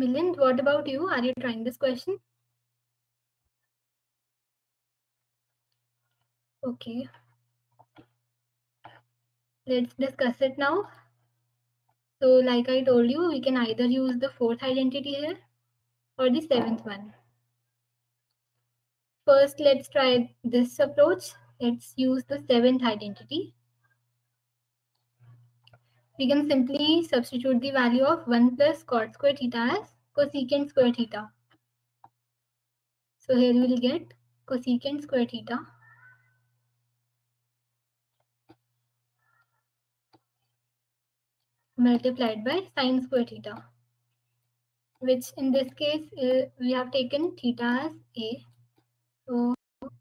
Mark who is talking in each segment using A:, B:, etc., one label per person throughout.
A: Milind, what about you? Are you trying this question? Okay. Let's discuss it now. So like I told you, we can either use the fourth identity here or the seventh one. First, let's try this approach. Let's use the seventh identity. We can simply substitute the value of 1 plus cot square theta as cosecant square theta. So here we will get cosecant square theta multiplied by sine square theta, which in this case we have taken theta as A. So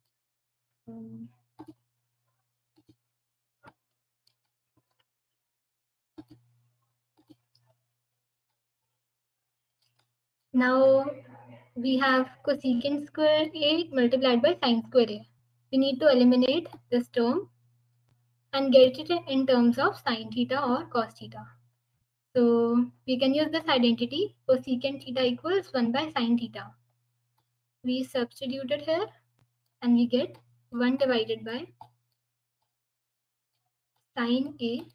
A: now we have cosecant square A multiplied by sine square A. We need to eliminate this term and get it in terms of sine theta or cos theta. So we can use this identity. Cosecant theta equals 1 by sine theta. We substitute it here and we get 1 divided by sine A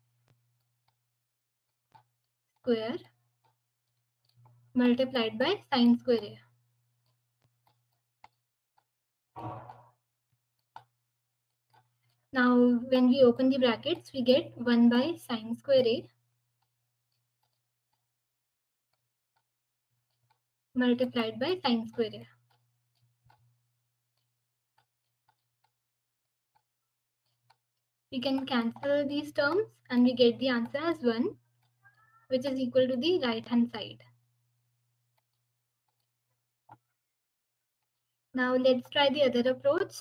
A: square multiplied by sine square A. Now when we open the brackets, we get 1 by sine square A multiplied by sine square A. We can cancel these terms and we get the answer as 1, which is equal to the right hand side. Now let's try the other approach.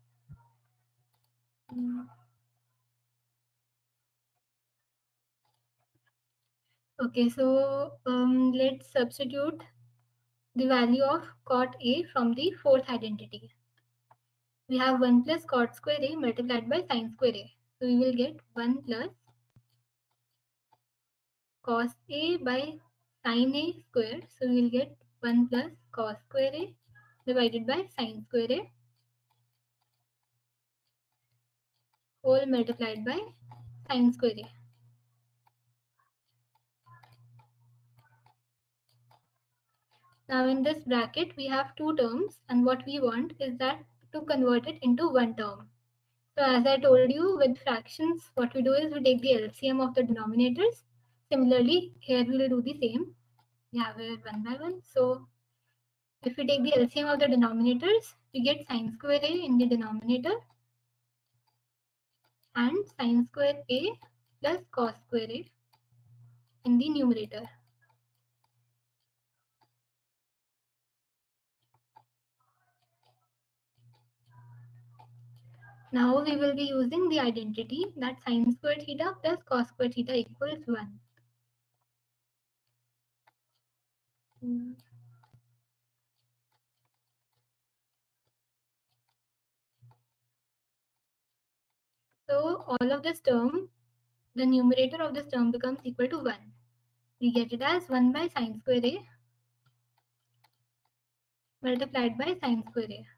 A: Okay, so let's substitute the value of cot A from the fourth identity. We have 1 plus cot square A multiplied by sine square A. So we will get 1 plus cos A by sine A square. So we will get 1 plus cos square A divided by sine square A whole multiplied by sine square A. Now in this bracket we have two terms, and what we want is that to convert it into one term. So as I told you, with fractions, what we do is we take the LCM of the denominators. Similarly, here we will do the same. We have it one by one. So if we take the LCM of the denominators, we get sine square A in the denominator and sine square A plus cos square A in the numerator. Now we will be using the identity that sine square theta plus cos square theta equals 1. So all of this term, the numerator of this term becomes equal to 1. We get it as 1 by sine square A multiplied by sine square A.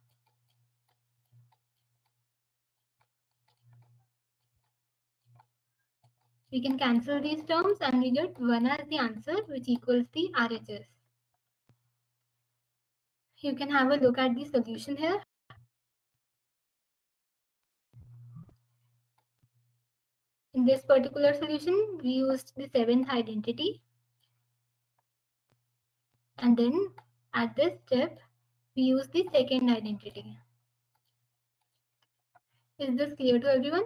A: We can cancel these terms and we get 1 as the answer, which equals the RHS. You can have a look at the solution here. In this particular solution, we used the seventh identity. And then at this step, we use the second identity. Is this clear to everyone?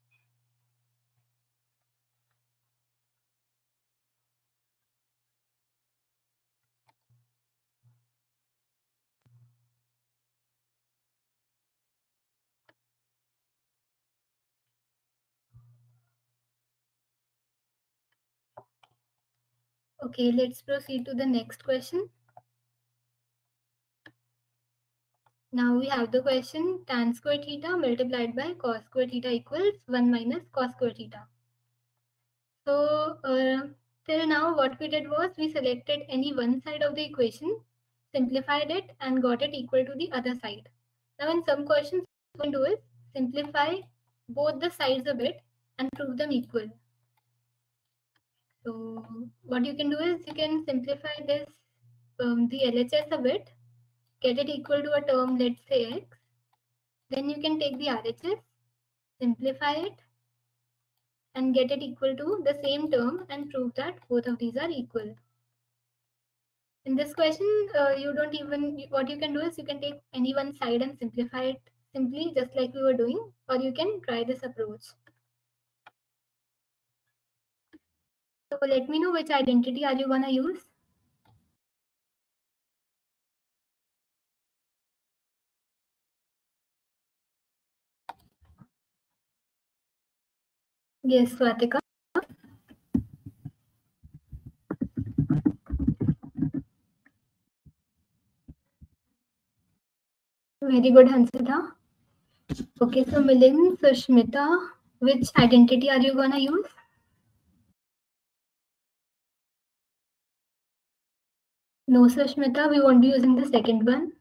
A: Okay, let's proceed to the next question. Now we have the question tan square theta multiplied by cos square theta equals 1 minus cos square theta. So Till now, what we did was we selected any one side of the equation, simplified it, and got it equal to the other side. Now, in some questions, what we can do is simplify both the sides a bit and prove them equal. So, what you can do is you can simplify this, the LHS a bit, get it equal to a term, let's say x. Then you can take the RHS, simplify it, and get it equal to the same term and prove that both of these are equal. In this question, you don't even, what you can do is you can take any one side and simplify it simply just like we were doing, or you can try this approach. So let me know which identity are you going to use. Yes, Swatika. Very good, Hansita. Okay, so Milind, Sushmita, which identity are you going to use? No, Sushmita, we won't be using the second one.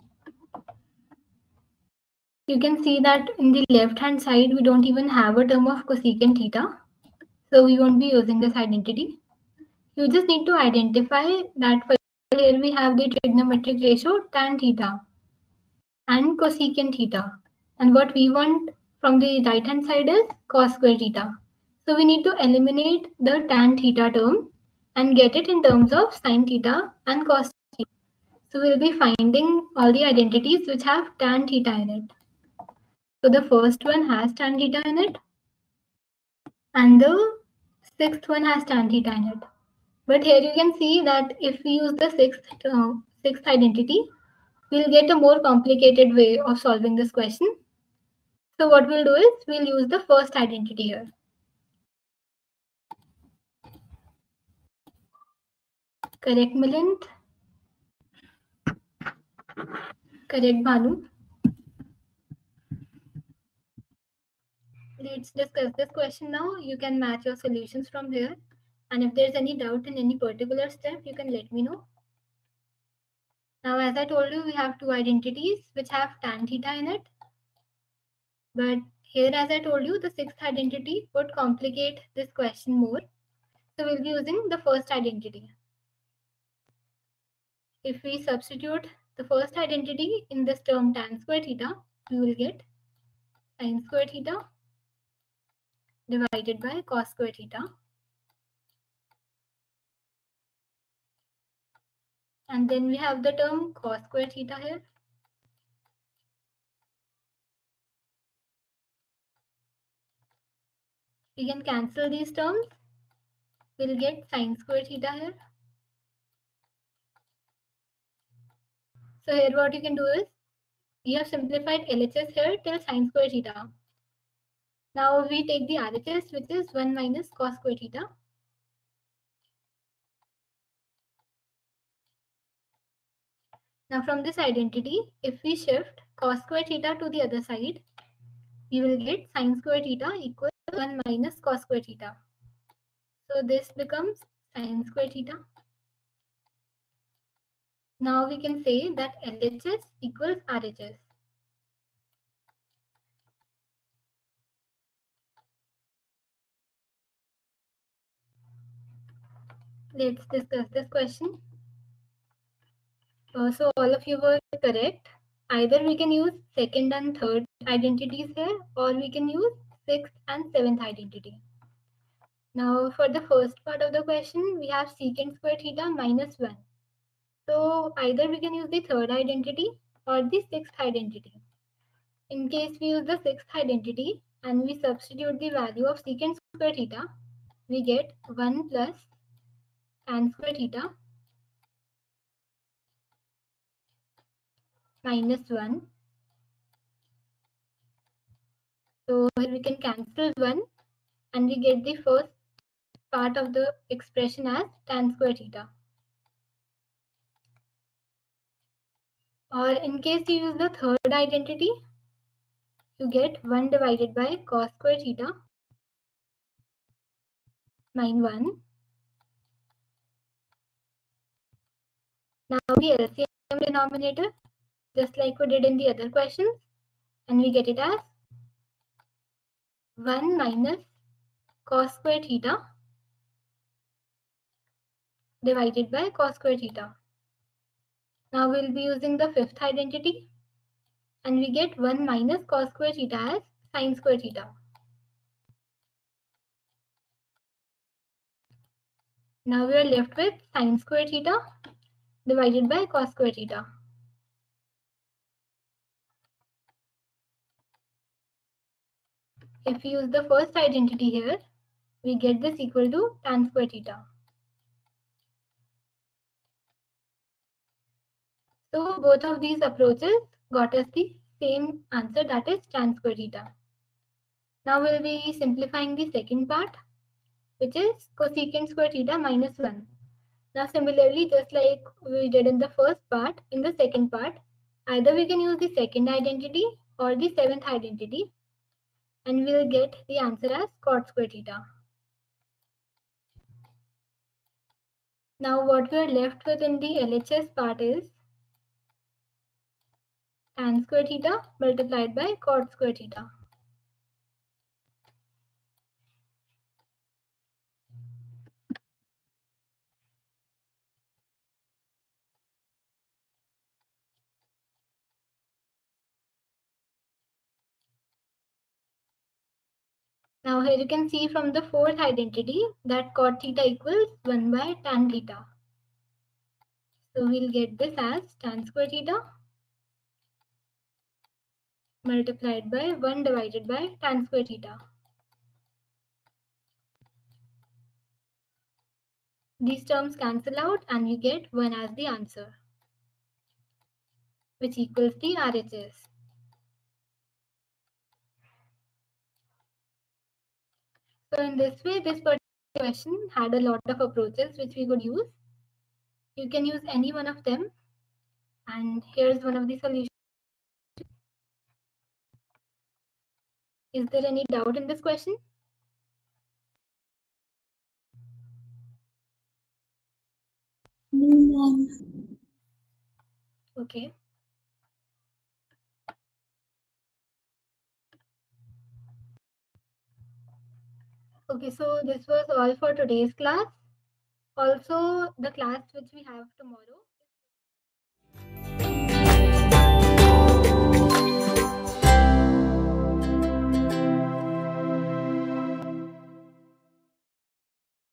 A: You can see that in the left hand side, we don't even have a term of cosecant theta. So we won't be using this identity. You just need to identify that here we have the trigonometric ratio tan theta and cosecant theta. And what we want from the right hand side is cos square theta. So we need to eliminate the tan theta term and get it in terms of sin theta and cos theta. So we'll be finding all the identities which have tan theta in it. So the first one has tan theta in it, and the sixth one has tan theta in it. But here you can see that if we use the sixth identity, we'll get a more complicated way of solving this question. So what we'll do is we'll use the first identity here. Correct, Milind? Correct, Bhanu? Let's discuss this question now. You can match your solutions from here. And if there's any doubt in any particular step, you can let me know. Now, as I told you, we have two identities which have tan theta in it. But here, as I told you, the sixth identity would complicate this question more. So we'll be using the first identity. If we substitute the first identity in this term tan square theta, we will get sin square theta divided by cos square theta. And then we have the term cos square theta here. We can cancel these terms. We'll get sin square theta here. So here what you can do is, we have simplified LHS here till sin square theta. Now we take the RHS, which is 1 minus cos square theta. Now from this identity, if we shift cos square theta to the other side, we will get sin square theta equal to 1 minus cos square theta. So this becomes sin square theta. Now we can say that LHS equals RHS. Let's discuss this question. So all of you were correct. Either we can use second and third identities here, or we can use sixth and seventh identity. Now for the first part of the question, we have secant square theta minus 1. So either we can use the third identity or the sixth identity. In case we use the sixth identity and we substitute the value of secant square theta, we get 1 plus tan square theta minus 1. So here we can cancel 1 and we get the first part of the expression as tan square theta. Or in case you use the third identity, you get 1 divided by cos square theta minus 1. the LCM denominator, just like we did in the other questions, and we get it as 1 minus cos square theta divided by cos square theta. Now we'll be using the fifth identity, and we get 1 minus cos square theta as sin square theta. Now we are left with sin square theta divided by cos square theta. If we use the first identity here, we get this equal to tan square theta. So both of these approaches got us the same answer, that is tan square theta. Now we'll be simplifying the second part, which is cosecant square theta minus 1. Now similarly, just like we did in the first part, in the second part, either we can use the second identity or the seventh identity, and we'll get the answer as cot square theta. Now what we are left with in the LHS part is tan square theta multiplied by cot square theta. Now here you can see from the fourth identity that cot theta equals 1 by tan theta. So we'll get this as tan square theta multiplied by 1 divided by tan square theta. These terms cancel out and we get 1 as the answer, which equals the RHS. So in this way, this particular question had a lot of approaches which we could use. You can use any one of them. And here's one of the solutions. Is there any doubt in this question?
B: No.
A: Okay. Okay, so this was all for today's class. Also, the class which we have tomorrow